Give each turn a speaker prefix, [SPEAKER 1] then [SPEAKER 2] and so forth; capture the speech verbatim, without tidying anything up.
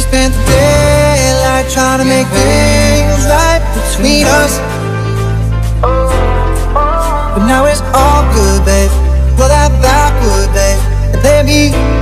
[SPEAKER 1] spent the daylight trying to make things right between us. But now it's all good, babe. Roll that backward, babe, and play me